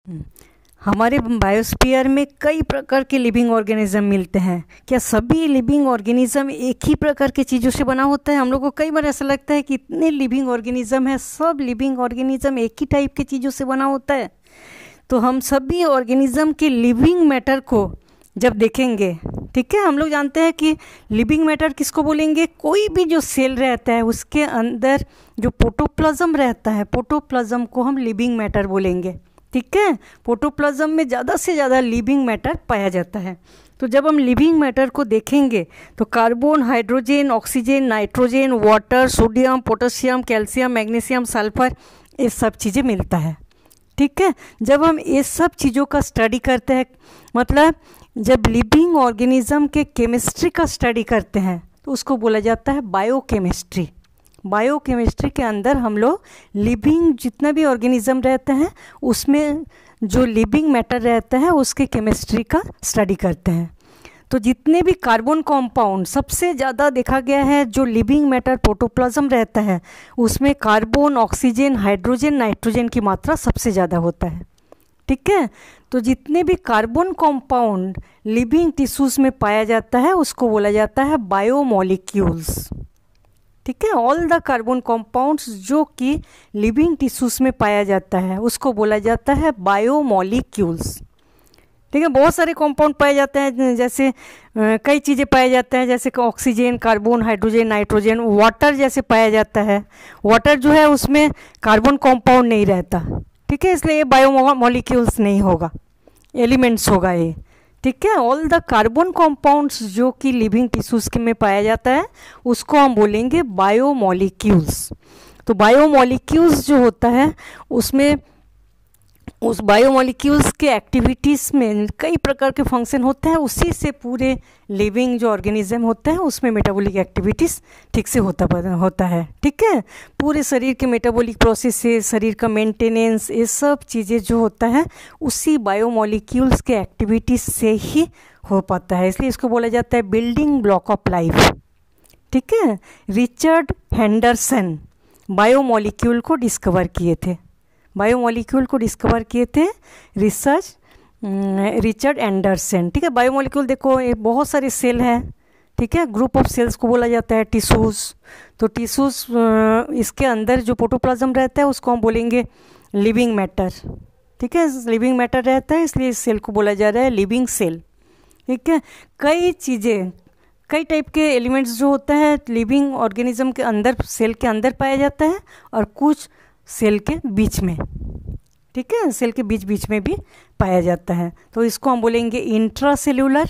हम्म, हमारे बायोस्फीयर में कई प्रकार के लिविंग ऑर्गेनिज्म मिलते हैं। क्या सभी लिविंग ऑर्गेनिज्म एक ही प्रकार की चीज़ों से बना होता है? हम लोग को कई बार ऐसा लगता है कि इतने लिविंग ऑर्गेनिज्म है, सब लिविंग ऑर्गेनिज्म एक ही टाइप की चीज़ों से बना होता है। तो हम सभी ऑर्गेनिज्म के लिविंग मैटर को जब देखेंगे, ठीक है, हम लोग जानते हैं कि लिविंग मैटर किसको बोलेंगे? कोई भी जो सेल रहता है उसके अंदर जो प्रोटोप्लाज्म रहता है, प्रोटोप्लाज्म को हम लिविंग मैटर बोलेंगे। ठीक है, प्रोटोप्लाज्म में ज़्यादा से ज़्यादा लिविंग मैटर पाया जाता है। तो जब हम लिविंग मैटर को देखेंगे तो carbon, hydrogen, oxygen, nitrogen, water, sodium, potassium, calcium, magnesium, sulphur, ये सब चीज़ें मिलता है। ठीक है, जब हम ये सब चीज़ों का स्टडी करते हैं, मतलब जब लिविंग ऑर्गेनिज्म के केमिस्ट्री का स्टडी करते हैं तो उसको बोला जाता है बायोकेमिस्ट्री। बायोकेमिस्ट्री के अंदर हम लोग लिविंग जितना भी ऑर्गेनिज्म रहते हैं उसमें जो लिविंग मैटर रहता है उसके केमिस्ट्री का स्टडी करते हैं। तो जितने भी कार्बन कंपाउंड सबसे ज़्यादा देखा गया है, जो लिविंग मैटर प्रोटोप्लाज्म रहता है उसमें कार्बन, ऑक्सीजन, हाइड्रोजन, नाइट्रोजन की मात्रा सबसे ज़्यादा होता है। ठीक है, तो जितने भी कार्बन कंपाउंड लिविंग टिश्यूज़ में पाया जाता है उसको बोला जाता है बायोमोलिक्यूल्स। ठीक है, ऑल द कार्बन कंपाउंड्स जो कि लिविंग टिश्यूज़ में पाया जाता है उसको बोला जाता है बायोमोलिक्यूल्स। ठीक है, बहुत सारे कंपाउंड पाए जाते हैं, जैसे कई चीज़ें पाए जाते हैं, जैसे oxygen, carbon, hydrogen, nitrogen, water जैसे पाया जाता है। वाटर जो है उसमें कार्बन कंपाउंड नहीं रहता। ठीक है, इसलिए ये बायोमोलिक्यूल्स नहीं होगा, एलिमेंट्स होगा ये। ठीक है, ऑल द कार्बन कंपाउंड्स जो कि लिविंग टिश्यूज़ में पाया जाता है उसको हम बोलेंगे बायोमोलिक्यूल्स। तो बायोमोलिक्यूल्स जो होता है उसमें उस बायोमोलिक्यूल्स के एक्टिविटीज़ में कई प्रकार के फंक्शन होते हैं, उसी से पूरे लिविंग जो ऑर्गेनिज्म होता है उसमें मेटाबॉलिक एक्टिविटीज़ ठीक से होता है। ठीक है, पूरे शरीर के मेटाबॉलिक प्रोसेस से शरीर का मेंटेनेंस, ये सब चीज़ें जो होता है उसी बायोमोलिक्यूल्स के एक्टिविटीज़ से ही हो पाता है, इसलिए इसको बोला जाता है बिल्डिंग ब्लॉक ऑफ लाइफ। ठीक है, रिचर्ड हेंडरसन बायोमोलिक्यूल को डिस्कवर किए थे। बायोमोलिक्यूल को डिस्कवर किए थे रिचर्ड एंडरसन। ठीक है, बायोमोलिक्यूल देखो ये बहुत सारे सेल हैं। ठीक है, ग्रुप ऑफ सेल्स को बोला जाता है टिश्यूज़। तो टिश्यूज़ इसके अंदर जो प्रोटोप्लाज्म रहता है उसको हम बोलेंगे लिविंग मैटर। ठीक है, लिविंग मैटर रहता है इसलिए इस सेल को बोला जा रहा है लिविंग सेल। ठीक है, कई चीज़ें, कई टाइप के एलिमेंट्स जो होता है लिविंग ऑर्गेनिज्म के अंदर, सेल के अंदर पाया जाता है और कुछ सेल के बीच में। ठीक है, सेल के बीच बीच में भी पाया जाता है, तो इसको हम बोलेंगे इंट्रासेल्यूलर,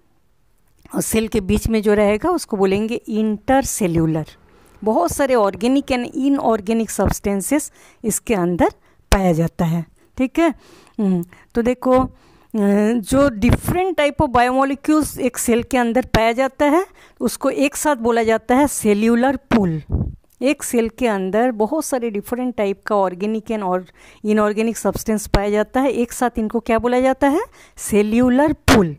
और सेल के बीच में जो रहेगा उसको बोलेंगे इंटरसेल्यूलर। बहुत सारे ऑर्गेनिक एंड इनऑर्गेनिक सब्सटेंसेस इसके अंदर पाया जाता है। ठीक है, तो देखो जो डिफरेंट टाइप ऑफ बायोमोलिक्यूल्स एक सेल के अंदर पाया जाता है उसको एक साथ बोला जाता है सेल्यूलर पूल। एक सेल के अंदर बहुत सारे डिफरेंट टाइप का ऑर्गेनिक एंड और इनऑर्गेनिक सब्सटेंस पाया जाता है, एक साथ इनको क्या बोला जाता है? Cellular pool.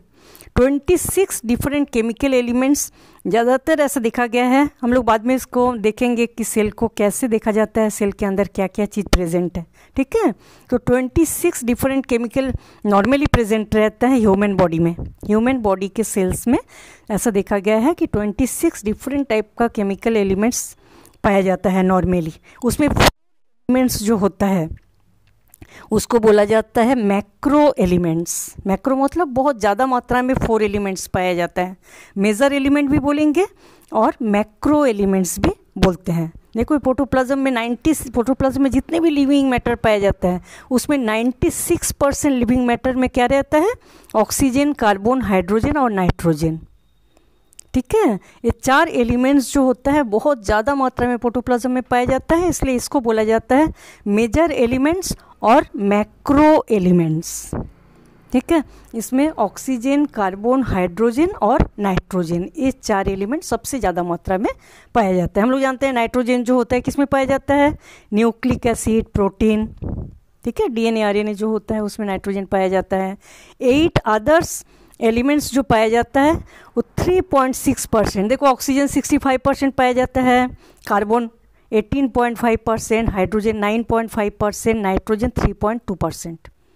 26 different chemical elements, ज़्यादातर ऐसा देखा गया है। हम लोग बाद में इसको देखेंगे कि सेल को कैसे देखा जाता है, सेल के अंदर क्या क्या चीज़ प्रेजेंट है। ठीक है, तो 26 डिफरेंट केमिकल नॉर्मली प्रेजेंट रहता है ह्यूमन बॉडी में। ह्यूमन बॉडी के सेल्स में ऐसा देखा गया है कि 26 डिफरेंट टाइप का केमिकल एलिमेंट्स पाया जाता है नॉर्मली। उसमें एलिमेंट्स जो होता है उसको बोला जाता है मैक्रो एलिमेंट्स। मैक्रो मतलब बहुत ज़्यादा मात्रा में 4 एलिमेंट्स पाया जाता है। मेजर एलिमेंट भी बोलेंगे और मैक्रो एलिमेंट्स भी बोलते हैं। देखो प्रोटोप्लाज्म में जितने भी लिविंग मैटर पाया जाता है उसमें 96% लिविंग मैटर में क्या रहता है? ऑक्सीजन, कार्बन, हाइड्रोजन और नाइट्रोजन। ठीक है, ये 4 एलिमेंट्स जो होता है बहुत ज़्यादा मात्रा में प्रोटोप्लाज्म में पाया जाता है, इसलिए इसको बोला जाता है मेजर एलिमेंट्स और मैक्रो एलिमेंट्स। ठीक है, इसमें ऑक्सीजन, कार्बन, हाइड्रोजन और नाइट्रोजन, ये 4 एलिमेंट सबसे ज़्यादा मात्रा में पाया जाता है। हम लोग जानते हैं नाइट्रोजन जो होता है किस में पाया जाता है? Nucleic acid, protein. ठीक है, डीएनए, आरएनए जो होता है उसमें नाइट्रोजन पाया जाता है। 8 अदर्स एलिमेंट्स जो पाया जाता है वो 3.6%। देखो ऑक्सीजन 65% पाया जाता है, कार्बन 18.5%, हाइड्रोजन 9.5%, नाइट्रोजन 3.2%।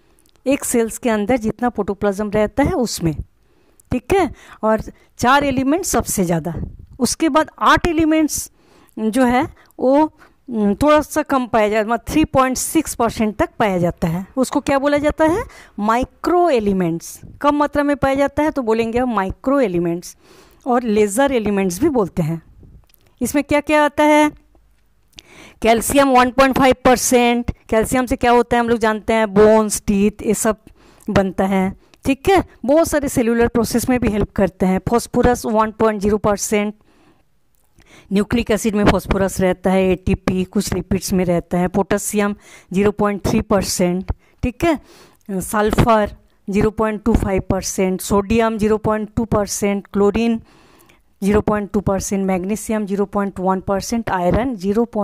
एक सेल्स के अंदर जितना प्रोटोप्लाज्म रहता है उसमें, ठीक है। और 4 एलिमेंट सबसे ज़्यादा, उसके बाद 8 एलिमेंट्स जो है वो थोड़ा सा कम पाया जाता है, 3.6% तक पाया जाता है। उसको क्या बोला जाता है? Micro elements. कम मात्रा में पाया जाता है तो बोलेंगे हम माइक्रो एलिमेंट्स, और लेज़र एलिमेंट्स भी बोलते हैं। इसमें क्या क्या आता है? कैल्शियम 1.5%। कैल्शियम से क्या होता है हम लोग जानते हैं, बोन्स, टीथ, ये सब बनता है, ठीक है। बहुत सारे सेलुलर प्रोसेस में भी हेल्प करते हैं। फॉस्फोरस 1.0%। न्यूक्लिक एसिड में फॉस्फोरस रहता है, एटीपी, कुछ लिपिड्स में रहता है। पोटेशियम 0.3%, ठीक है। Sulphur 0.25%, sodium 0.2%, chlorine 0.2%, magnesium 0.1%, iron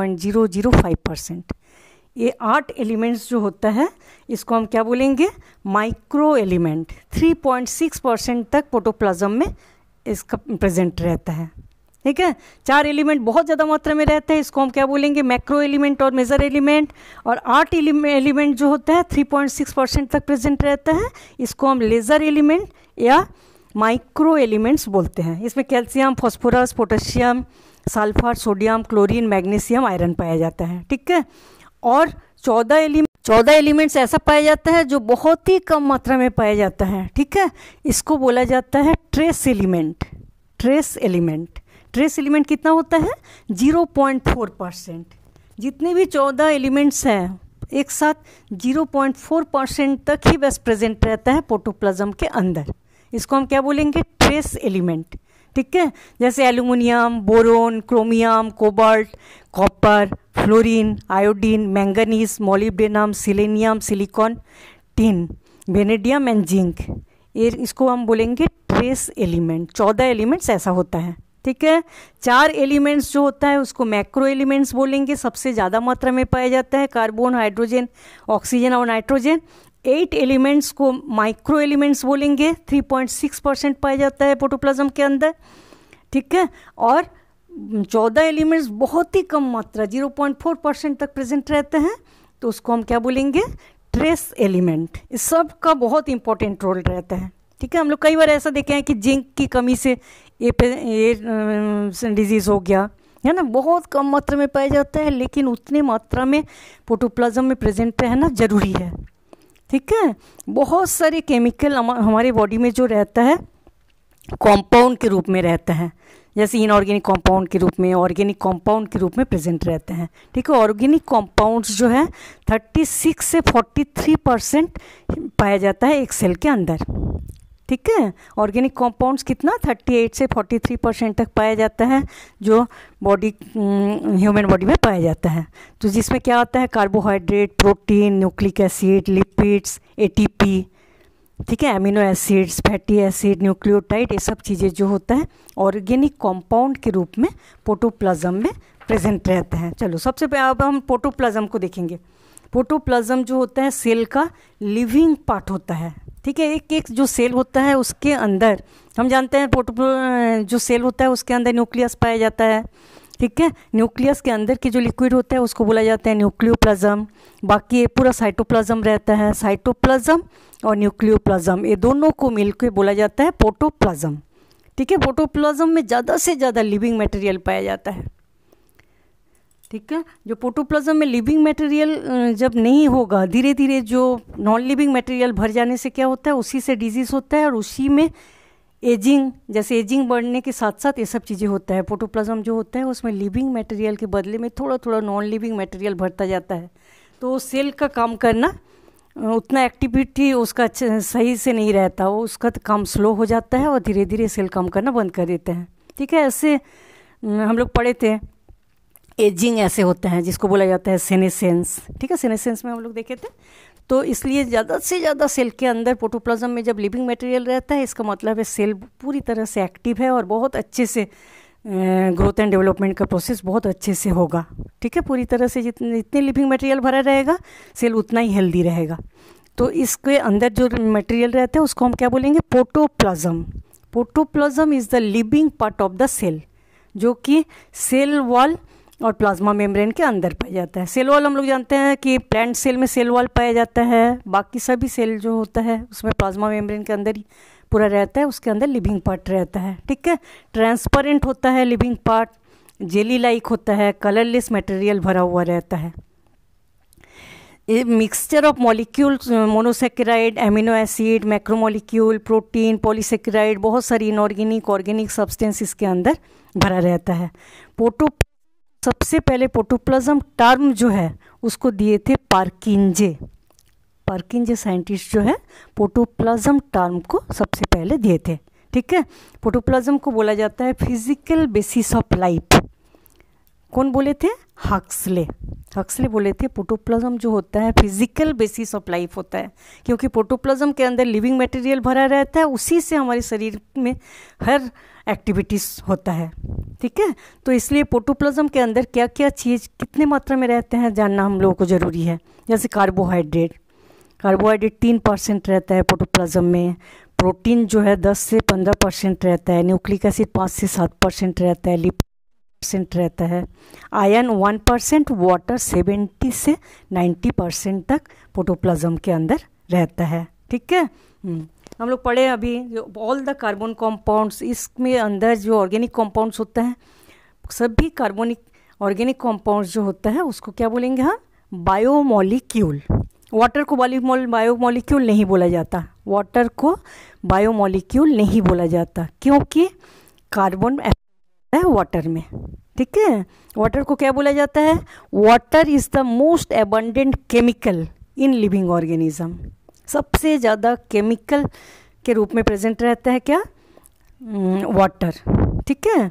0.005%। ये 8 एलिमेंट्स जो होता है इसको हम क्या बोलेंगे? Micro element. 3.6% तक प्रोटोप्लाज्म में इसका प्रेजेंट रहता है, ठीक है। 4 एलिमेंट बहुत ज़्यादा मात्रा में रहते हैं, इसको हम क्या बोलेंगे? मैक्रो एलिमेंट और मेजर एलिमेंट। और 8 एलिमेंट जो होता है 3.6% तक प्रेजेंट रहता है, इसको हम लेज़र एलिमेंट या माइक्रो एलिमेंट्स बोलते हैं। इसमें calcium, phosphorus, potassium, sulphur, sodium, chlorine, magnesium, iron पाया जाता है, ठीक है। और 14 एलिमेंट्स ऐसा पाया जाता है जो बहुत ही कम मात्रा में पाया जाता है, ठीक है। इसको बोला जाता है trace element. Trace element, trace element कितना होता है? 0.4%। जितने भी 14 एलिमेंट्स हैं एक साथ 0.4% तक ही बस प्रेजेंट रहता है प्रोटोप्लाज्म के अंदर। इसको हम क्या बोलेंगे? ट्रेस एलिमेंट, ठीक है। जैसे aluminium, boron, chromium, cobalt, copper, fluorine, iodine, manganese, molybdenum, selenium, silicon, tin, vanadium and zinc. ये इसको हम बोलेंगे ट्रेस एलिमेंट। 14 एलिमेंट्स ऐसा होता है, ठीक है। 4 एलिमेंट्स जो होता है उसको मैक्रो एलिमेंट्स बोलेंगे, सबसे ज़्यादा मात्रा में पाया जाता है, कार्बन, हाइड्रोजन, ऑक्सीजन और नाइट्रोजन। 8 एलिमेंट्स को माइक्रो एलिमेंट्स बोलेंगे, 3.6% पाया जाता है प्रोटोप्लाज्म के अंदर, ठीक है। और 14 एलिमेंट्स बहुत ही कम मात्रा 0.4% तक प्रेजेंट रहते हैं, तो उसको हम क्या बोलेंगे? Trace element. इस सब का बहुत इंपॉर्टेंट रोल रहता है, ठीक है। हम लोग कई बार ऐसा देखे हैं कि जिंक की कमी से ये डिजीज़ हो गया है ना, बहुत कम मात्रा में पाया जाता है, लेकिन उतने मात्रा में प्रोटोप्लाज्म में प्रेजेंट रहना जरूरी है, ठीक है। बहुत सारे केमिकल हमारे बॉडी में जो रहता है कंपाउंड के रूप में रहता है, जैसे इनऑर्गेनिक कंपाउंड के रूप में, ऑर्गेनिक कंपाउंड के रूप में प्रेजेंट रहते हैं, ठीक है। ऑर्गेनिक कंपाउंड्स जो है 36 से 43% पाया जाता है एक सेल के अंदर, ठीक है। ऑर्गेनिक कंपाउंड्स कितना? 38 से 43% तक पाया जाता है जो बॉडी, ह्यूमन बॉडी में पाया जाता है। तो जिसमें क्या आता है? Carbohydrate, protein, nucleic acid, lipids, ATP, ठीक है, amino acids, fatty acid, nucleotide, ये सब चीज़ें जो होता है ऑर्गेनिक कंपाउंड के रूप में प्रोटोप्लाज्म में प्रेजेंट रहते हैं। चलो सबसे पहले अब हम प्रोटोप्लाज्म को देखेंगे। प्रोटोप्लाज्म जो होता है सेल का लिविंग पार्ट होता है, ठीक है। एक एक जो सेल होता है उसके अंदर हम जानते हैं जो सेल होता है उसके अंदर न्यूक्लियस पाया जाता है, ठीक है। न्यूक्लियस के अंदर की जो लिक्विड होता है उसको बोला जाता है न्यूक्लियोप्लाज्म। बाकी ये पूरा साइटोप्लाज्म रहता है। साइटोप्लाज्म और न्यूक्लियोप्लाज्म ये दोनों को मिलकर बोला जाता है प्रोटोप्लाज्म, ठीक है। प्रोटोप्लाज्म में ज़्यादा से ज़्यादा लिविंग मटेरियल पाया जाता है, ठीक है। जो प्रोटोप्लाज्म में लिविंग मटेरियल जब नहीं होगा, धीरे धीरे जो नॉन लिविंग मटेरियल भर जाने से क्या होता है? उसी से डिजीज़ होता है, और उसी में एजिंग, जैसे एजिंग बढ़ने के साथ साथ ये सब चीज़ें होता है। प्रोटोप्लाज्म जो होता है उसमें लिविंग मटेरियल के बदले में थोड़ा थोड़ा नॉन लिविंग मटेरियल भरता जाता है, तो सेल का काम करना उतना एक्टिविटी उसका सही से नहीं रहता, वो उसका काम स्लो हो जाता है और धीरे धीरे सेल काम करना बंद कर देते हैं, ठीक है। ऐसे हम लोग पढ़े थे एजिंग ऐसे होता है जिसको बोला जाता है सेनेसेंस, ठीक है। सेनेसेंस में हम लोग देखे थे। तो इसलिए ज़्यादा से ज़्यादा सेल के अंदर प्रोटोप्लाज्म में जब लिविंग मटेरियल रहता है, इसका मतलब है सेल पूरी तरह से एक्टिव है और बहुत अच्छे से ग्रोथ एंड डेवलपमेंट का प्रोसेस बहुत अच्छे से होगा, ठीक है। पूरी तरह से जितने लिविंग मटेरियल भरा रहेगा सेल उतना ही हेल्दी रहेगा। तो इसके अंदर जो मटेरियल रहता है उसको हम क्या बोलेंगे? Protoplasm. Protoplasm is the living part of the cell, जो कि सेल वॉल और प्लाज्मा मेम्ब्रेन के अंदर पाया जाता है। सेल वॉल हम लोग जानते हैं कि प्लांट सेल में सेल वॉल पाया जाता है, बाकी सभी सेल जो होता है उसमें प्लाज्मा मेम्ब्रेन के अंदर ही पूरा रहता है, उसके अंदर लिविंग पार्ट रहता है। ठीक है, ट्रांसपेरेंट होता है लिविंग पार्ट, जेली लाइक होता है, कलरलेस मटेरियल भरा हुआ रहता है। ये mixture of molecules, monosaccharide, amino acid, macromolecule, protein, polysaccharide, बहुत सारी इनऑर्गेनिक ऑर्गेनिक सब्सटेंस इसके अंदर भरा रहता है। सबसे पहले प्रोटोप्लाज्म टर्म जो है उसको दिए थे पार्किंजे साइंटिस्ट जो है प्रोटोप्लाज्म टर्म को सबसे पहले दिए थे। ठीक है, प्रोटोप्लाज्म को बोला जाता है फिजिकल बेसिस ऑफ लाइफ। कौन बोले थे? हक्सले बोले थे प्रोटोप्लाज्म जो होता है फिजिकल बेसिस ऑफ लाइफ होता है, क्योंकि प्रोटोप्लाज्म के अंदर लिविंग मटेरियल भरा रहता है, उसी से हमारे शरीर में हर एक्टिविटीज़ होता है। ठीक है, तो इसलिए प्रोटोप्लाज्म के अंदर क्या क्या चीज़ कितने मात्रा में रहते हैं जानना हम लोगों को ज़रूरी है। जैसे कार्बोहाइड्रेट 3% रहता है प्रोटोप्लाज्म में, प्रोटीन जो है 10 से 15% रहता है, न्यूक्लिक एसिड 5 से 7% रहता है, लिपिड % रहता है, आयरन 1%, वाटर 70 से 90% तक प्रोटोप्लाज्म के अंदर रहता है। ठीक है, हम लोग पढ़े अभी जो ऑल द कार्बन कंपाउंड्स, इसमें अंदर जो ऑर्गेनिक कंपाउंड्स होता है सभी कार्बनिक ऑर्गेनिक कंपाउंड्स जो होता है उसको क्या बोलेंगे हम? बायोमोलिक्यूल। वाटर को बायोमोलिक्यूल नहीं बोला जाता, वाटर को बायोमोलिक्यूल नहीं बोला जाता क्योंकि कार्बन है वाटर में। ठीक है, वाटर को क्या बोला जाता है? Water is the most abundant chemical in living organism. सबसे ज़्यादा केमिकल के रूप में प्रेजेंट रहता है क्या? वाटर। ठीक है,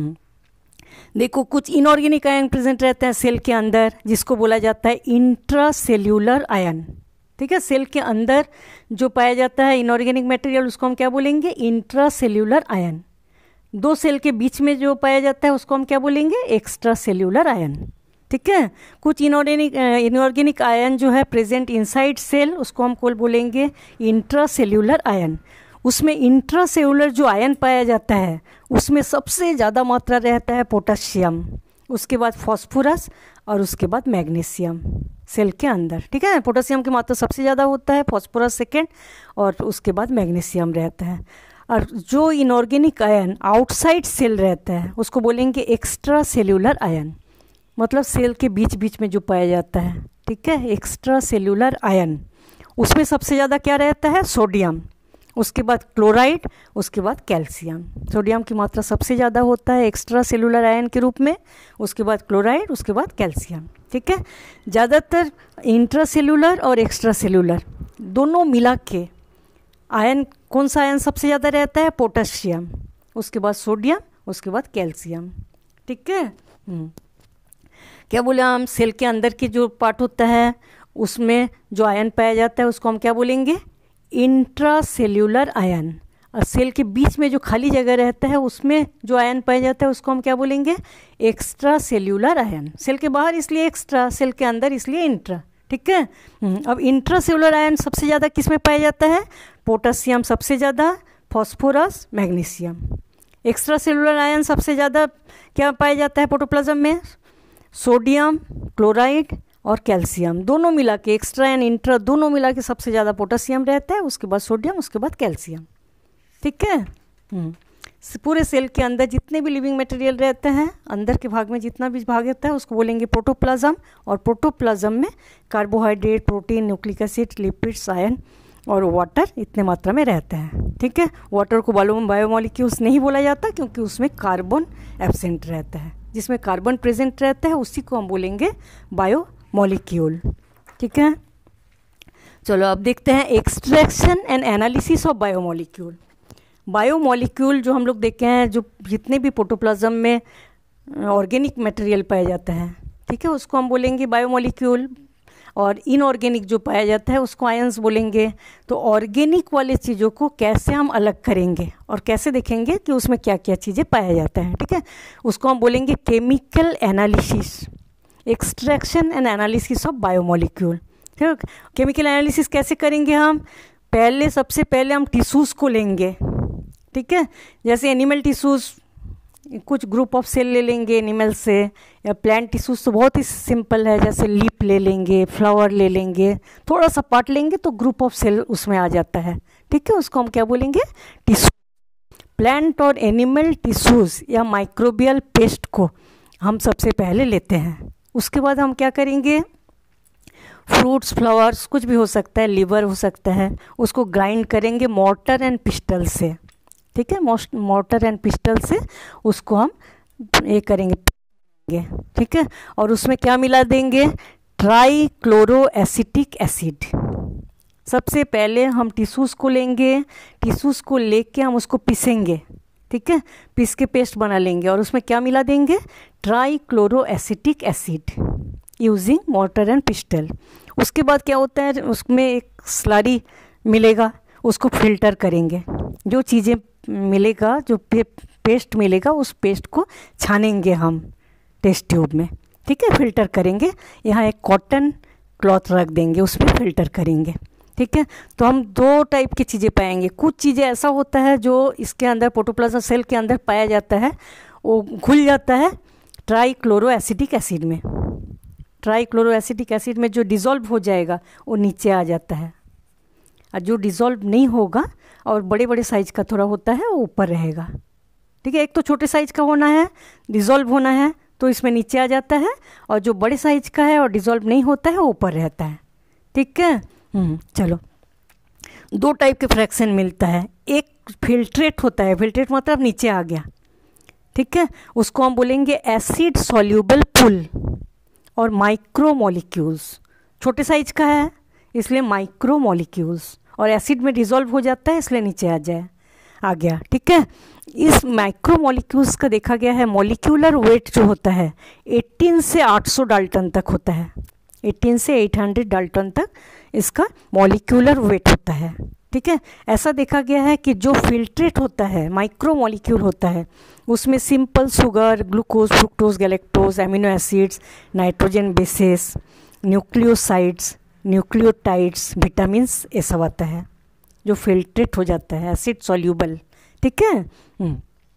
देखो कुछ इनऑर्गेनिक आयन प्रेजेंट रहते हैं सेल के अंदर जिसको बोला जाता है इंट्रासेल्यूलर आयन। ठीक है, सेल के अंदर जो पाया जाता है इनऑर्गेनिक मटेरियल उसको हम क्या बोलेंगे? Intracellular ion. दो सेल के बीच में जो पाया जाता है उसको हम क्या बोलेंगे? Extra cellular ion. ठीक है, कुछ इनऑर्गेनिक आयन जो है प्रेजेंट इनसाइड सेल उसको हम बोलेंगे इंट्रासेल्यूलर आयन। उसमें इंट्रासेल्यूलर जो आयन पाया जाता है उसमें सबसे ज़्यादा मात्रा रहता है पोटेशियम, उसके बाद फॉस्फोरस और उसके बाद मैग्नीशियम सेल के अंदर। ठीक है, पोटेशियम की मात्रा सबसे ज़्यादा होता है, फॉस्फोरस सेकेंड और उसके बाद मैग्नीशियम रहता है। और जो इनऑर्गेनिक आयन आउटसाइड सेल रहता है उसको बोलेंगे एक्स्ट्रा सेल्यूलर आयन, मतलब सेल के बीच बीच में जो पाया जाता है। ठीक है, एक्स्ट्रा सेल्यूलर आयन, उसमें सबसे ज़्यादा क्या रहता है? सोडियम, उसके बाद क्लोराइड, उसके बाद कैल्शियम। सोडियम की मात्रा सबसे ज़्यादा होता है एक्स्ट्रा सेल्यूलर आयन के रूप में, उसके बाद क्लोराइड, उसके बाद कैल्शियम। ठीक है, ज़्यादातर इंट्रासेल्यूलर और एक्स्ट्रा सेल्यूलर दोनों मिला के आयन, कौन सा आयन सबसे ज़्यादा रहता है? पोटेशियम, उसके बाद सोडियम, उसके बाद कैल्शियम। ठीक है, क्या बोले हम? सेल के अंदर की जो पार्ट होता है उसमें जो आयन पाया जाता है उसको हम क्या बोलेंगे? Intracellular ion. और सेल के बीच में जो खाली जगह रहता है उसमें जो आयन पाया जाता है उसको हम क्या बोलेंगे? Extra cellular ion. सेल के बाहर इसलिए एक्स्ट्रा, सेल के अंदर इसलिए इंट्रा। ठीक है, अब इंट्रासेल्यूलर आयन सबसे ज़्यादा किस में पाया जाता है? पोटेशियम सबसे ज़्यादा, phosphorus, magnesium. Extra cellular ion सबसे ज़्यादा क्या पाया जाता है प्रोटोप्लाज्म में? सोडियम, क्लोराइड और कैल्शियम दोनों मिला के, एक्स्ट्रा एंड इंट्रा दोनों मिला के सबसे ज़्यादा पोटेशियम रहता है, उसके बाद सोडियम, उसके बाद कैल्शियम। ठीक है, पूरे सेल के अंदर जितने भी लिविंग मटेरियल रहते हैं, अंदर के भाग में जितना भी भाग रहता है उसको बोलेंगे प्रोटोप्लाज्म। और प्रोटोप्लाज्म में carbohydrate, protein, nucleic acid, lipids, ion और वाटर इतने मात्रा में रहते हैं। ठीक है, वाटर को बायोमोलिक्यूल्स नहीं बोला जाता क्योंकि उसमें कार्बन एब्सेंट रहता है, जिसमें कार्बन प्रेजेंट रहता है उसी को हम बोलेंगे बायोमोलिक्यूल। ठीक है, चलो अब देखते हैं extraction and analysis of biomolecule. Biomolecule जो हम लोग देखे हैं, जो जितने भी प्रोटोप्लाज्म में ऑर्गेनिक मटेरियल पाया जाता है, ठीक है, उसको हम बोलेंगे बायोमोलिक्यूल। और इनऑर्गेनिक जो पाया जाता है उसको आयंस बोलेंगे। तो ऑर्गेनिक वाले चीज़ों को कैसे हम अलग करेंगे और कैसे देखेंगे कि उसमें क्या क्या चीज़ें पाया जाता है, ठीक है, उसको हम बोलेंगे chemical analysis, extraction and analysis of biomolecule. ठीक, केमिकल एनालिसिस कैसे करेंगे हम? सबसे पहले हम टिश्यूज़ को लेंगे। ठीक है, जैसे एनिमल टिश्यूज़ कुछ ग्रुप ऑफ सेल ले लेंगे एनिमल से, या प्लांट टिश्यूज तो बहुत ही सिंपल है, जैसे लीफ ले लेंगे, फ्लावर ले लेंगे, थोड़ा सा पार्ट लेंगे तो ग्रुप ऑफ सेल उसमें आ जाता है। ठीक है, उसको हम क्या बोलेंगे, टिश्यू। प्लांट और एनिमल टिश्यूज़ या माइक्रोबियल पेस्ट को हम सबसे पहले लेते हैं। उसके बाद हम क्या करेंगे, फ्रूट्स, फ्लावर्स, कुछ भी हो सकता है, लिवर हो सकता है, उसको ग्राइंड करेंगे मोर्टर एंड पिस्टल से। ठीक है, मोर्टर एंड पिस्टल से उसको हम ये करेंगे। ठीक है, और उसमें क्या मिला देंगे, ट्राई क्लोरो एसिटिक एसिड। सबसे पहले हम टिश्यूज़ को लेंगे, टिश्यूज़ को लेके हम उसको पीसेंगे। ठीक है, पीस के पेस्ट बना लेंगे और उसमें क्या मिला देंगे, tri chloro acetic acid using mortar and pestle. उसके बाद क्या होता है, उसमें एक स्लरी मिलेगा, उसको फिल्टर करेंगे। जो चीज़ें मिलेगा, जो पेस्ट मिलेगा, उस पेस्ट को छानेंगे हम टेस्ट ट्यूब में। ठीक है, फिल्टर करेंगे। यहाँ एक कॉटन क्लॉथ रख देंगे, उस पर फिल्टर करेंगे। ठीक है, तो हम दो टाइप की चीज़ें पाएंगे। कुछ चीज़ें ऐसा होता है जो इसके अंदर प्रोटोप्लाज्म सेल के अंदर पाया जाता है, वो घुल जाता है ट्राई क्लोरो एसिटिक एसिड में। ट्राई क्लोरो एसिटिक एसिड में जो डिज़ोल्व हो जाएगा वो नीचे आ जाता है, और जो डिज़ोल्व नहीं होगा और बड़े बड़े साइज का थोड़ा होता है वो ऊपर रहेगा। ठीक है, एक तो छोटे साइज का होना है, डिज़ोल्व होना है, तो इसमें नीचे आ जाता है, और जो बड़े साइज का है और डिज़ोल्व नहीं होता है वो ऊपर रहता है। ठीक है, चलो, दो टाइप के फ्रैक्शन मिलता है। एक फिल्ट्रेट होता है, फिल्ट्रेट मतलब नीचे आ गया। ठीक है, उसको हम बोलेंगे एसिड सॉल्यूबल पूल। और माइक्रो मॉलिक्यूल्स, छोटे साइज का है इसलिए माइक्रो मॉलिक्यूल्स, और एसिड में डिज़ोल्व हो जाता है इसलिए नीचे आ गया। ठीक है, इस माइक्रो मॉलिक्यूल्स का देखा गया है मॉलिक्यूलर वेट जो होता है 18 से 800 डाल्टन तक होता है। 18 से 800 डाल्टन तक इसका मॉलिक्यूलर वेट होता है। ठीक है, ऐसा देखा गया है कि जो फिल्ट्रेट होता है, माइक्रो मॉलिक्यूल होता है, उसमें simple sugar, glucose, fructose, galactose, amino acids, nitrogen bases, nucleosides, nucleotides, vitamins, ये सब आता है जो फिल्ट्रेट हो जाता है, एसिड सॉल्यूबल। ठीक है,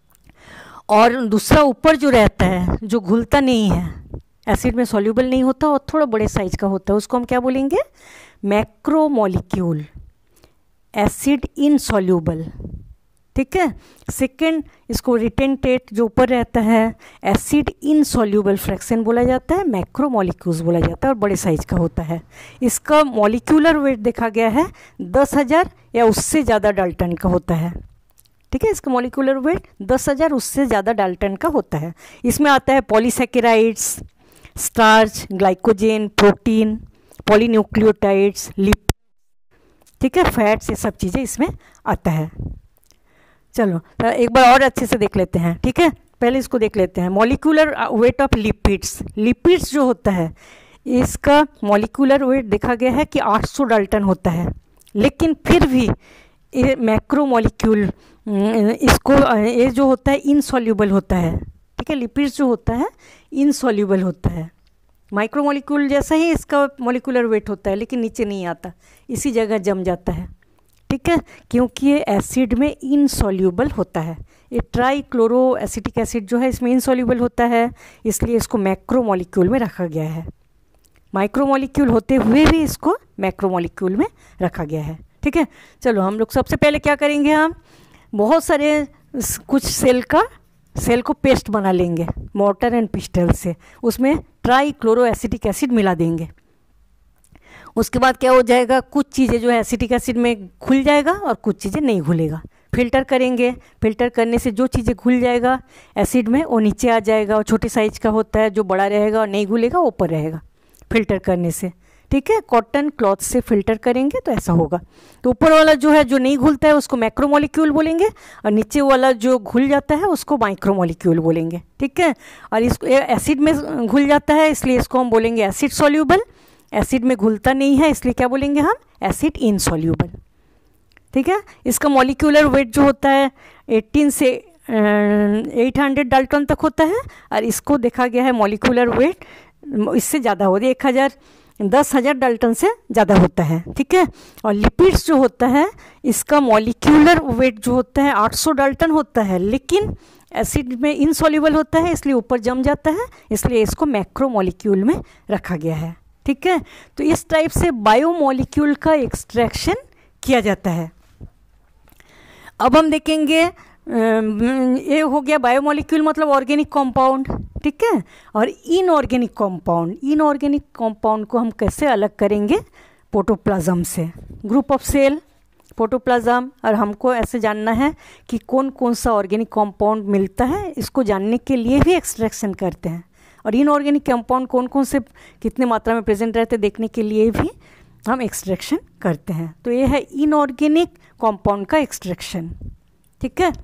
और दूसरा ऊपर जो रहता है जो घुलता नहीं है, एसिड में सॉल्यूबल नहीं होता और थोड़ा बड़े साइज का होता है, उसको हम क्या बोलेंगे, मैक्रो मॉलिक्यूल, एसिड इनसॉल्यूबल। ठीक है, सेकेंड इसको रिटेंटेट जो ऊपर रहता है एसिड इनसॉल्यूबल फ्रैक्शन बोला जाता है, मैक्रो मॉलिक्यूल्स बोला जाता है, और बड़े साइज का होता है। इसका मॉलिक्यूलर वेट देखा गया है 10,000 या उससे ज़्यादा डाल्टन का होता है। ठीक है, इसका मॉलिक्यूलर वेट 10,000 उससे ज़्यादा डाल्टन का होता है। इसमें आता है polysaccharides, starch, glycogen, protein, polynucleotides, lipid, ठीक है, फैट्स, ये सब चीज़ें इसमें आता है। चलो तो एक बार और अच्छे से देख लेते हैं। ठीक है, पहले इसको देख लेते हैं, molecular weight of lipids. Lipids जो होता है इसका मॉलिक्यूलर वेट देखा गया है कि 800 डाल्टन होता है, लेकिन फिर भी ये मैक्रो मॉलिक्यूल इसको ये जो होता है इनसॉल्यूबल होता है। ठीक है, लिपिड्स जो होता है इनसॉल्यूबल होता है, माइक्रो मॉलिक्यूल जैसा ही इसका मॉलिक्यूलर वेट होता है, लेकिन नीचे नहीं आता, इसी जगह जम जाता है। ठीक है, क्योंकि ये एसिड में इनसॉल्यूबल होता है। ये ट्राई क्लोरो एसिटिक एसिड जो है इसमें इनसॉल्यूबल होता है, इसलिए इसको मैक्रो मॉलिक्यूल में रखा गया है। माइक्रो मॉलिक्यूल होते हुए भी इसको मैक्रो मॉलिक्यूल में रखा गया है। ठीक है, चलो हम लोग सबसे पहले क्या करेंगे, हम बहुत सारे कुछ सेल को पेस्ट बना लेंगे मोर्टर एंड पिस्टल से, उसमें ट्राई क्लोरो एसिटिक एसिड मिला देंगे। उसके बाद क्या हो जाएगा, कुछ चीज़ें जो है एसिटिक एसिड में घुल जाएगा और कुछ चीज़ें नहीं घुलेगा। फिल्टर करेंगे, फिल्टर करने से जो चीज़ें घुल जाएगा एसिड में वो नीचे आ जाएगा, और छोटे साइज का होता है जो बड़ा रहेगा और नहीं घुलेगा ऊपर रहेगा फिल्टर करने से। ठीक है, कॉटन क्लॉथ से फिल्टर करेंगे तो ऐसा होगा। तो ऊपर वाला जो है जो नहीं घुलता है उसको मैक्रो मॉलिक्यूल बोलेंगे, और नीचे वाला जो घुल जाता है उसको माइक्रो मॉलिक्यूल बोलेंगे। ठीक है, और इसको एसिड में घुल जाता है इसलिए इसको हम बोलेंगे एसिड सॉल्यूबल। एसिड में घुलता नहीं है इसलिए क्या बोलेंगे हम, एसिड इनसॉल्यूबल। ठीक है, इसका मॉलिक्यूलर वेट जो होता है 18 से 800 डाल्टन तक होता है, और इसको देखा गया है मॉलिक्यूलर वेट इससे ज़्यादा होता है, 1000 10,000 डाल्टन से ज़्यादा होता है, ठीक है। और लिपिड्स जो होता है इसका मॉलिक्यूलर वेट जो होता है 800 डाल्टन होता है, लेकिन एसिड में इनसॉल्युबल होता है इसलिए ऊपर जम जाता है, इसलिए इसको मैक्रोमोलिक्यूल में रखा गया है, ठीक है। तो इस टाइप से बायोमोलिक्यूल का एक्सट्रैक्शन किया जाता है। अब हम देखेंगे ये हो गया बायोमोलिक्यूल मतलब ऑर्गेनिक कंपाउंड, ठीक है। और इनऑर्गेनिक कंपाउंड को हम कैसे अलग करेंगे, प्रोटोप्लाज्म से, ग्रुप ऑफ सेल, प्रोटोप्लाज्म। और हमको ऐसे जानना है कि कौन कौन सा ऑर्गेनिक कंपाउंड मिलता है, इसको जानने के लिए भी एक्सट्रैक्शन करते हैं। और इनऑर्गेनिक कंपाउंड कौन कौन से कितने मात्रा में प्रेजेंट रहते हैं देखने के लिए भी हम एक्सट्रैक्शन करते हैं। तो ये है इनऑर्गेनिक कंपाउंड का एक्सट्रैक्शन, ठीक है।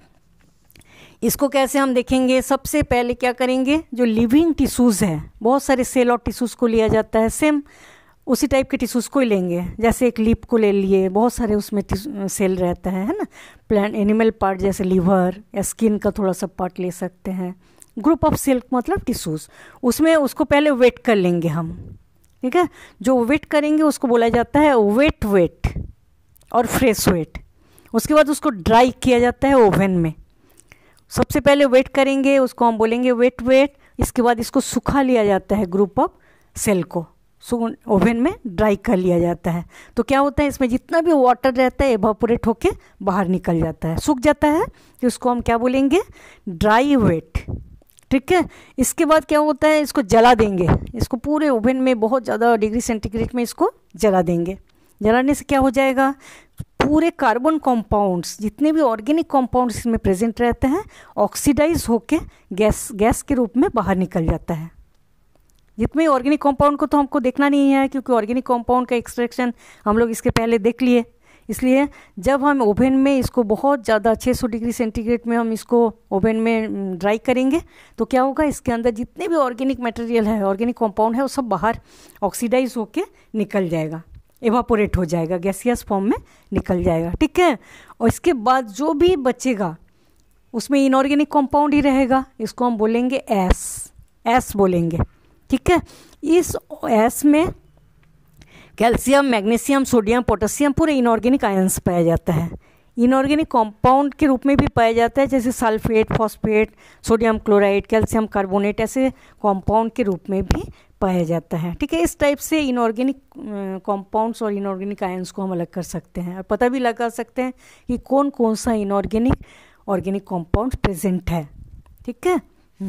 इसको कैसे हम देखेंगे, सबसे पहले क्या करेंगे, जो लिविंग टिश्यूज़ है, बहुत सारे सेल और टिश्यूज़ को लिया जाता है, सेम उसी टाइप के टिश्यूज़ को ही लेंगे। जैसे एक लीप को ले लिए, बहुत सारे उसमें सेल रहता है ना। प्लांट एनिमल पार्ट जैसे लीवर या स्किन का थोड़ा सा पार्ट ले सकते हैं। ग्रुप ऑफ सेल मतलब टिश्यूज़, उसमें उसको पहले वेट कर लेंगे हम, ठीक है। जो वेट करेंगे उसको बोला जाता है वेट और फ्रेश वेट। उसके बाद उसको ड्राई किया जाता है ओवन में। सबसे पहले वेट करेंगे, उसको हम बोलेंगे वेट। इसके बाद इसको सुखा लिया जाता है, ग्रुप ऑफ सेल को ओवन में ड्राई कर लिया जाता है। तो क्या होता है, इसमें जितना भी वाटर रहता है एवापोरेट होके बाहर निकल जाता है, सूख जाता है। तो इसको हम क्या बोलेंगे, ड्राई वेट, ठीक है। इसके बाद क्या होता है, इसको जला देंगे, इसको पूरे ओवन में बहुत ज़्यादा डिग्री सेंटीग्रेड में इसको जला देंगे। जलाने से क्या हो जाएगा, पूरे कार्बन कंपाउंड्स जितने भी ऑर्गेनिक कंपाउंड्स इसमें प्रेजेंट रहते हैं ऑक्सीडाइज होके गैस के रूप में बाहर निकल जाता है। जितने ऑर्गेनिक कंपाउंड को तो हमको देखना नहीं है, क्योंकि ऑर्गेनिक कंपाउंड का एक्सट्रैक्शन हम लोग इसके पहले देख लिए। इसलिए जब हम ओवन में इसको बहुत ज़्यादा 600 डिग्री सेंटीग्रेड में हम इसको ओवन में ड्राई करेंगे तो क्या होगा, इसके अंदर जितने भी ऑर्गेनिक मटेरियल है, ऑर्गेनिक कंपाउंड है, वो सब बाहर ऑक्सीडाइज होके निकल जाएगा, एवापोरेट हो जाएगा, गैसियस फॉर्म में निकल जाएगा, ठीक है। और इसके बाद जो भी बचेगा उसमें इनऑर्गेनिक कंपाउंड ही रहेगा, इसको हम बोलेंगे एस बोलेंगे, ठीक है। इस एस में कैल्शियम, मैग्नीशियम, सोडियम, पोटेशियम पूरे इनऑर्गेनिक आयंस पाया जाता है। इनऑर्गेनिक कंपाउंड के रूप में भी पाया जाता है, जैसे sulphate, phosphate, sodium chloride, calcium carbonate, ऐसे कंपाउंड के रूप में भी पाया जाता है, ठीक है। इस टाइप से इनऑर्गेनिक कंपाउंड्स और इनऑर्गेनिक आयंस को हम अलग कर सकते हैं और पता भी लगा सकते हैं कि कौन कौन सा इनऑर्गेनिक ऑर्गेनिक कंपाउंड प्रेजेंट है, ठीक है।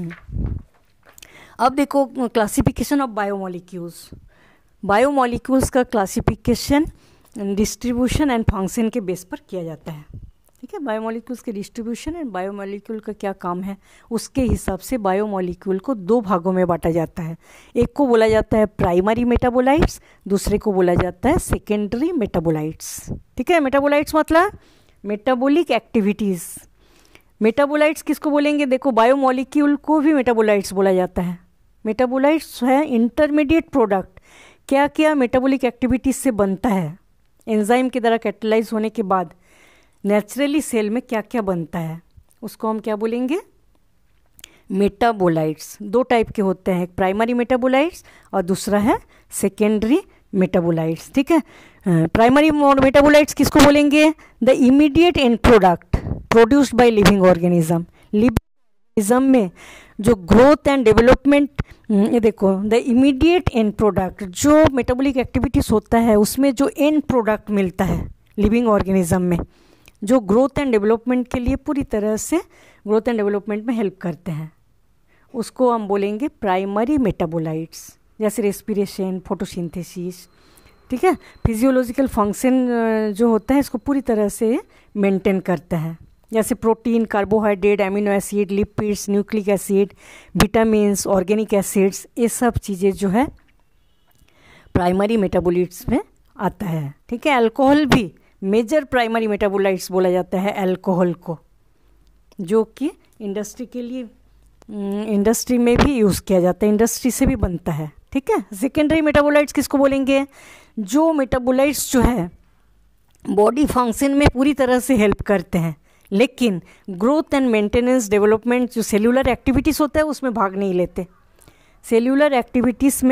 अब देखो क्लासिफिकेशन ऑफ बायोमोलिक्यूल्स। बायोमोलिक्यूल्स का क्लासिफिकेशन डिस्ट्रीब्यूशन एंड फंक्शन के बेस पर किया जाता है, ठीक है। बायोमोलिक्यूल्स के डिस्ट्रीब्यूशन एंड बायोमोलिक्यूल का क्या काम है उसके हिसाब से बायोमोलिक्यूल को दो भागों में बांटा जाता है। एक को बोला जाता है प्राइमरी मेटाबोलाइट्स, दूसरे को बोला जाता है सेकेंडरी मेटाबोलाइट्स, ठीक है। मेटाबोलाइट्स मतलब मेटाबॉलिक एक्टिविटीज़। मेटाबोलाइट्स किसको बोलेंगे, देखो बायोमोलिक्यूल को भी मेटाबोलाइट्स बोला जाता है। मेटाबोलाइट्स है इंटरमीडिएट प्रोडक्ट, क्या क्या मेटाबॉलिक एक्टिविटीज़ से बनता है, एंजाइम की तरह कैटेलाइज होने के बाद नेचुरली सेल में क्या क्या बनता है, उसको हम क्या बोलेंगे, मेटाबोलाइट्स। दो टाइप के होते हैं, एक प्राइमरी मेटाबोलाइट्स और दूसरा है सेकेंडरी मेटाबोलाइट्स, ठीक है। प्राइमरी मेटाबोलाइट्स किसको बोलेंगे, the immediate end product produced by living organism. Living organism में जो ग्रोथ एंड डेवलपमेंट, ये देखो द इमीडिएट एंड प्रोडक्ट, जो मेटाबॉलिक एक्टिविटीज़ होता है उसमें जो एंड प्रोडक्ट मिलता है लिविंग ऑर्गेनिज्म में, जो ग्रोथ एंड डेवलपमेंट के लिए पूरी तरह से ग्रोथ एंड डेवलपमेंट में हेल्प करते हैं, उसको हम बोलेंगे प्राइमरी मेटाबोलाइट्स। जैसे रेस्पिरेशन, फोटोसिंथेसिस, ठीक है। फिजियोलॉजिकल फंक्शन जो होता है इसको पूरी तरह से मेंटेन करता है, जैसे protein, carbohydrate, amino acid, lipids, nucleic acid, vitamins, organic acids, ये सब चीज़ें जो है प्राइमरी मेटाबोलाइट्स में आता है, ठीक है। अल्कोहल भी मेजर प्राइमरी मेटाबोलाइट्स बोला जाता है अल्कोहल को, जो कि इंडस्ट्री के लिए इंडस्ट्री में भी यूज़ किया जाता है, इंडस्ट्री से भी बनता है, ठीक है। सेकेंडरी मेटाबोलाइट्स किसको बोलेंगे, जो मेटाबोलाइट्स जो है बॉडी फंक्शन में पूरी तरह से हेल्प करते हैं, लेकिन ग्रोथ एंड मेंटेनेंस, डेवलपमेंट, जो सेल्यूलर एक्टिविटीज़ होता है उसमें भाग नहीं लेते। सेल्यूलर एक्टिविटीज़ में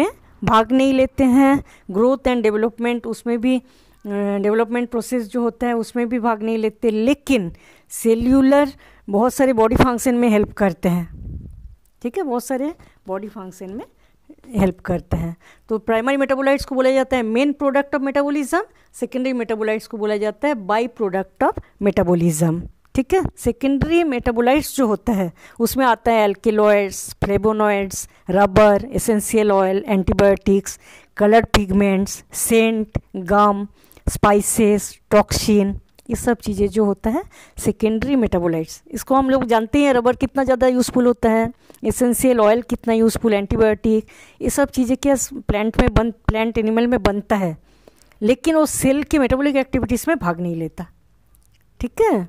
भाग नहीं लेते हैं। ग्रोथ एंड डेवलपमेंट, उसमें भी डेवलपमेंट प्रोसेस जो होता है उसमें भी भाग नहीं लेते, लेकिन सेल्यूलर बहुत सारे बॉडी फंक्शन में हेल्प करते हैं। ठीक है, बहुत सारे बॉडी फंक्शन में हेल्प करते हैं। तो प्राइमरी मेटाबोलाइट्स को बोला जाता है main product of metabolism, secondary metabolites को बोला जाता है बाई प्रोडक्ट ऑफ मेटाबॉलिज्म। ठीक है, सेकेंडरी मेटाबोलाइट्स जो होता है उसमें आता है alkaloids, flavonoids, rubber, essential oil, antibiotics, colour pigments, scent, gum, spices, toxin, ये सब चीज़ें जो होता है सेकेंडरी मेटाबोलाइट्स। इसको हम लोग जानते हैं रबर कितना ज़्यादा यूज़फुल होता है, एसेंशियल ऑयल कितना यूज़फुल, एंटीबायोटिक, ये सब चीज़ें क्या प्लांट एनिमल में बनता है, लेकिन वो सेल के मेटाबॉलिक एक्टिविटीज़ में भाग नहीं लेता। ठीक है,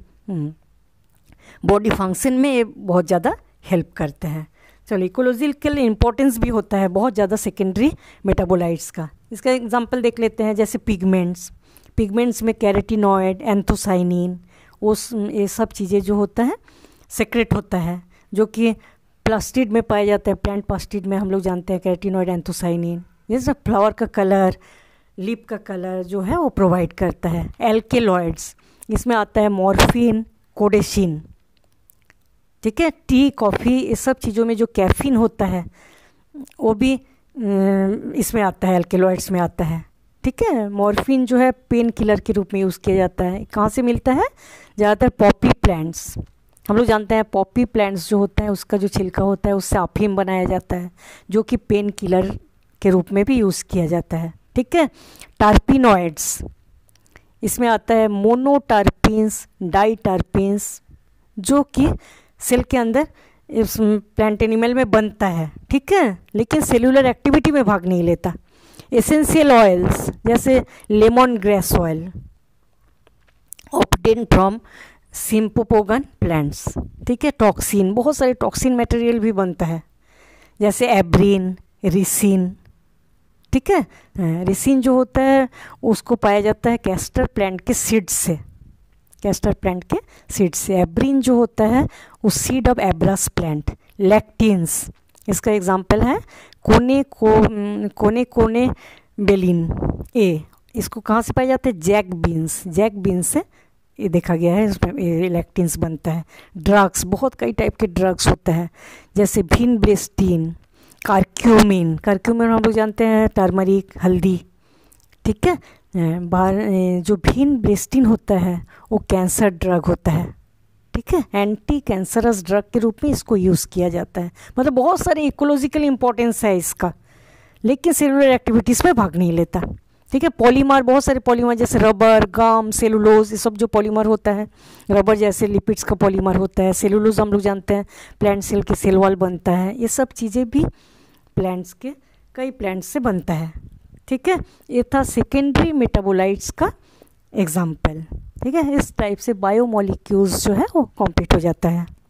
बॉडी फंक्शन में ये बहुत ज़्यादा हेल्प करते हैं। चलो, इकोलॉजिकल इंपॉर्टेंस भी होता है बहुत ज़्यादा सेकेंडरी मेटाबोलाइट्स का। इसका एग्जांपल देख लेते हैं, जैसे पिगमेंट्स में कैरेटिनॉइड, एंथोसाइनिन, ये सब चीज़ें जो होता है सेक्रेट होता है, जो कि प्लास्टिड में पाया जाता है। प्लांट प्लास्टिड में हम लोग जानते हैं कैरेटिनॉइड, एंथोसाइनिन। जैसे फ्लावर का कलर, लीफ का कलर जो है वो प्रोवाइड करता है। एल्केलॉइड्स, इसमें आता है मॉर्फिन, कोडेशिन। ठीक है, टी, कॉफ़ी, इस सब चीज़ों में जो कैफीन होता है वो भी इसमें आता है, एल्केलॉइड्स में आता है। ठीक है, मॉर्फिन जो है पेन किलर के रूप में यूज़ किया जाता है। कहाँ से मिलता है? ज़्यादातर पॉपी प्लांट्स। हम लोग जानते हैं पॉपी प्लांट्स जो होता है उसका जो छिलका होता है उससे अफीम बनाया जाता है, जो कि पेन किलर के रूप में भी यूज़ किया जाता है। ठीक है, टर्पिनॉइड्स, इसमें आता है मोनोटर्पिन्स, डाइटर्पिन्स, जो कि सेल के अंदर इस प्लांट एनिमल में बनता है। ठीक है, लेकिन सेलुलर एक्टिविटी में भाग नहीं लेता। एसेंशियल ऑयल्स जैसे lemon grass oil obtain from cymbopogon plants. ठीक है, टॉक्सिन, बहुत सारे टॉक्सिन मटेरियल भी बनता है, जैसे एब्रिन, रिसिन। ठीक है, रिसिन जो होता है उसको पाया जाता है कैस्टर प्लांट के सीड्स से, कैस्टर प्लांट के सीड्स से। एब्रिन जो होता है वो seed of abrus plant. Lectins, इसका एग्जांपल है कोने बेलिन ए, इसको कहाँ से पाया जाता है? जैक बीन्स से ये देखा गया है, इसमें लैक्टिन्स बनता है। ड्रग्स, बहुत कई टाइप के ड्रग्स होते हैं, जैसे विनब्रेस्टिन, करक्यूमिन हम लोग जानते हैं टर्मरिक, हल्दी। ठीक है, जो विनब्रेस्टिन होता है वो कैंसर ड्रग होता है। ठीक है, एंटी कैंसरस ड्रग के रूप में इसको यूज़ किया जाता है। मतलब बहुत सारे इकोलॉजिकल इंपॉर्टेंस है इसका, लेकिन सेलुलर एक्टिविटीज़ में भाग नहीं लेता। ठीक है, पॉलीमर, बहुत सारे पॉलीमर जैसे रबर, गम, सेलुलोज, ये सब जो पॉलीमर होता है, रबर जैसे लिपिड्स का पॉलीमर होता है। सेलुलोज हम लोग जानते हैं प्लांट सेल के सेल वॉल बनता है। ये सब चीज़ें भी कई प्लांट्स से बनता है। ठीक है, ये था सेकेंडरी मेटाबोलाइट्स का एग्जाम्पल। ठीक है, इस टाइप से बायोमोलिक्यूल्स जो है वो कंप्लीट हो जाता है।